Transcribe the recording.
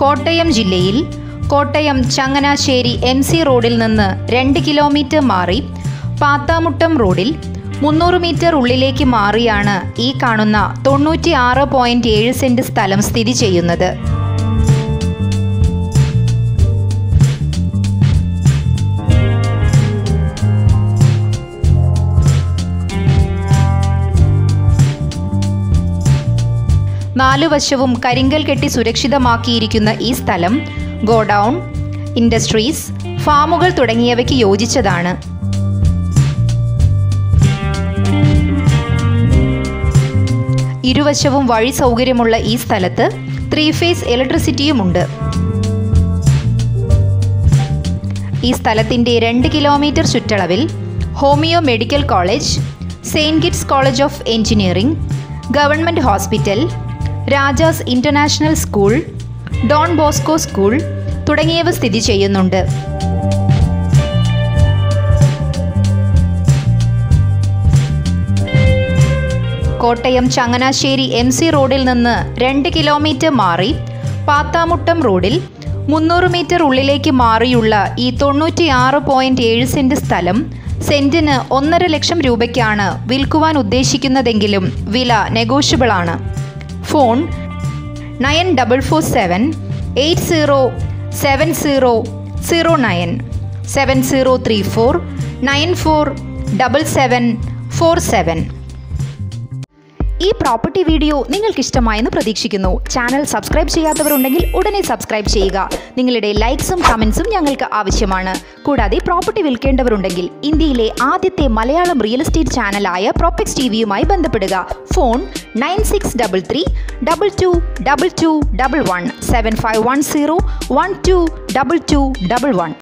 കോട്ടയം ജില്ലയിൽ കോട്ടയം ചങ്ങനാശ്ശേരി MC റോഡിൽ നിന്ന് 2 കിലോമീറ്റർ മാറി പാത്താമുട്ടം റോഡിൽ 300 മീറ്റർ ഉള്ളിലേക്ക് മാറിയാണ് ഈ കാണുന്ന 96.7 സെന്റ് സ്ഥലം സ്ഥിതി ചെയ്യുന്നത്. നാലുവശവും കരിങ്കൽ കെട്ടി സുരക്ഷിതമാക്കിയിരിക്കുന്ന ഈ സ്ഥലം ഗോഡൗൺ, ഇൻഡസ്ട്രീസ്, ഫാമുകൾ തുടങ്ങിയവയ്ക്ക് യോജിച്ചതാണ്. ഇരുവശവും വഴി സൗകര്യമുള്ള ഈ സ്ഥലത്ത് 3 ഫേസ് ഇലക്ട്രിസിറ്റിയുമുണ്ട്. ഈ സ്ഥലത്തിൻ്റെ 2 കിലോമീറ്റർ ചുറ്റളവിൽ homoeo medical college, saint college of engineering, government hospital, Rajas international school, Don Bosco school തുടങ്ങിയവ സ്ഥിതി ചെയ്യുന്നുണ്ട്. കോട്ടയം ചങ്ങനാശ്ശേരി MC റോഡിൽ നിന്ന് 2 കിലോമീറ്റർ മാറി പാത്താമുട്ടം റോഡിൽ 300 മീറ്റർ ഉള്ളിലേക്ക് മാറിയുള്ള ഈ 96.7 സെന്റ് സ്ഥലം സെന്റിന് 1.5 ലക്ഷം രൂപയ്ക്കാണ് വിൽക്കുവാൻ ഉദ്ദേശിക്കുന്നതെങ്കിലും വില നെഗോഷ്യബിളാണ്. ഫോൺ 9447 807009 7034 947747. ഈ പ്രോപ്പർട്ടി വീഡിയോ നിങ്ങൾക്ക് ഇഷ്ടമായെന്ന് പ്രതീക്ഷിക്കുന്നു. ചാനൽ സബ്സ്ക്രൈബ് ചെയ്യാത്തവരുണ്ടെങ്കിൽ ഉടനെ സബ്സ്ക്രൈബ് ചെയ്യുക. നിങ്ങളുടെ ലൈക്സും കമൻസും ഞങ്ങൾക്ക് ആവശ്യമാണ്. കൂടാതെ പ്രോപ്പർട്ടി വിൽക്കേണ്ടവരുണ്ടെങ്കിൽ ഇന്ത്യയിലെ ആദ്യത്തെ മലയാളം റിയൽ എസ്റ്റേറ്റ് ചാനലായ പ്രോപ്പക്സ് TVയുമായി ബന്ധപ്പെടുക. ഫോൺ 9633 222211 7510 122211.